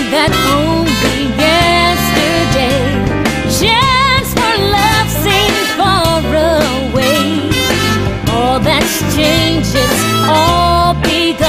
that only yesterday chance for love seemed far away. All that's changed is all begun.